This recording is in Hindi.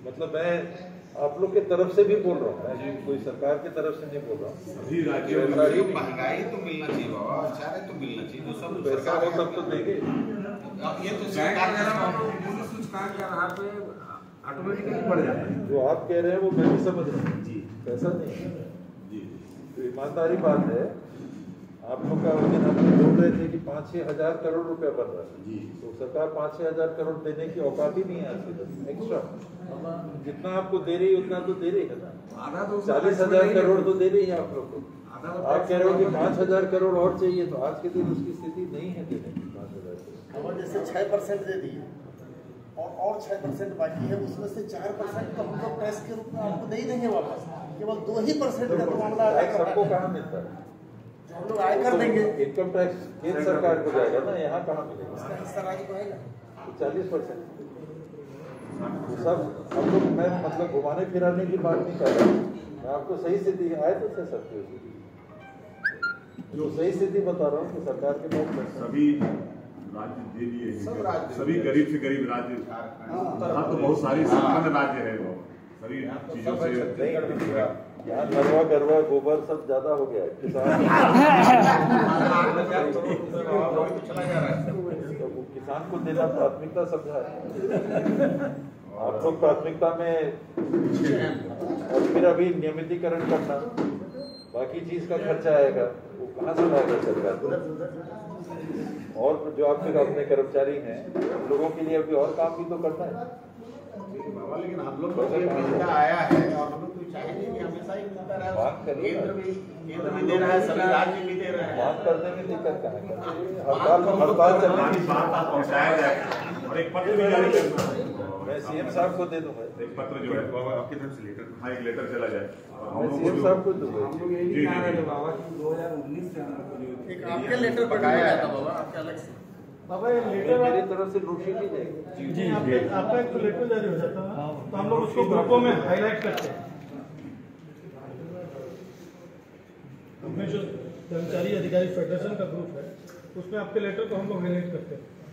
मतलब मैं आप लोग की तरफ से भी बोल रहा हूँ, कोई सरकार की तरफ से नहीं बोल रहा हूँ। सभी राज्यों में महंगाई तो मिलना चाहिए बाबा, अच्छा है तो मिलना चाहिए, जो सब पैसा हो तब तो देंगे। ये तो सरकार ऑटोमेटिकली बढ़ जाता है। जो आप कह रहे हैं वो मैं भी समझ रहा हूँ जी, पैसा नहीं है जी, तो ईमानदारी बात है। आप लोग का उस दिन हम लोग बोल रहे थे कि 5-6 हजार करोड़ रुपया बन रहा है जी, तो सरकार 5-6 हजार करोड़ देने की औकात ही नहीं है आज के दिन। एक्स्ट्रा जितना आपको दे रही है उतना तो दे रही है ना, 40,000 करोड़ तो दे रही है आप लोग को। आप कह रहे हो कि 5,000 करोड़ और चाहिए, तो आज के दिन उसकी स्थिति नहीं है देने की 5,000 करोड़। और जैसे 6% दे दिए और 6% बाकी है, उसमें से 4% तो हम लोग टैक्स के रूप में आपको दे ही देंगे वापस, केवल 2% का तो मामला सबको कहाँ मिलता है? जो हम लोग आयकर देंगे, इनकम टैक्स केंद्र सरकार को जाएगा ना, यहाँ कहाँ मिलेगा? उसका हिस्सा राज्य को आएगा 40%। सब हम लोग, मैं मतलब घुमाने फिराने की बात नहीं कर रहा हूँ, मैं आपको सही स्थिति आए तो से सकते हो, जो सही स्थिति बता रहा हूँ कि सरकार के पास सभी राज्य दे दिए हैं, सभी गरीब से गरीब राज्य, यहाँ तो बहुत सारी संपन्न राज्य है, वो सभी चीजों से यहाँ नरवा गरवा गोबर सब ज्यादा हो गया है। किसान को देना प्राथमिकता समझा है आप लोग, प्राथमिकता में और फिर अभी नियमितीकरण करना, बाकी चीज का खर्चा आएगा, वो कहाँ से लाएगा सरकार? और जो आप फिर अपने कर्मचारी हैं लोगों के लिए अभी और काम भी तो करना है बाबा, लेकिन हम लोग को ये मिलता आया है और हम लोग तो चाहेंगे कि हमेशा ही मिलता रहा। केंद्र भी दे रहा है, सभी राज्य भी दे रहे हैं। बात करने में दिक्कत कहाँ है? हड़ताल चलने की बात पहुँचाया जाए और एक पत्र भी जारी करना है। मैं सीएम साहब को दे दूंगा, एक पत्र जो है आपकी तरफ से लेटर, हाँ एक लेटर चला जाए, मैं सीएम साहब को दूंगा। हम लोग ये नहीं कह रहे थे बाबा कि 2019 से हम लोग एक आपके लेटर बनाया था बाबा, आपके अलग से बाबा ये लेटर मेरी तरफ से नोटिस की जाएगी जी, आपका एक तो लेटर जारी हो जाता है तो हम लोग उसको ग्रुपों में हाईलाइट करते हैं। हमें जो कर्मचारी अधिकारी फेडरेशन का ग्रुप है उसमें आपके लेटर को हम लोग हाईलाइट करते हैं।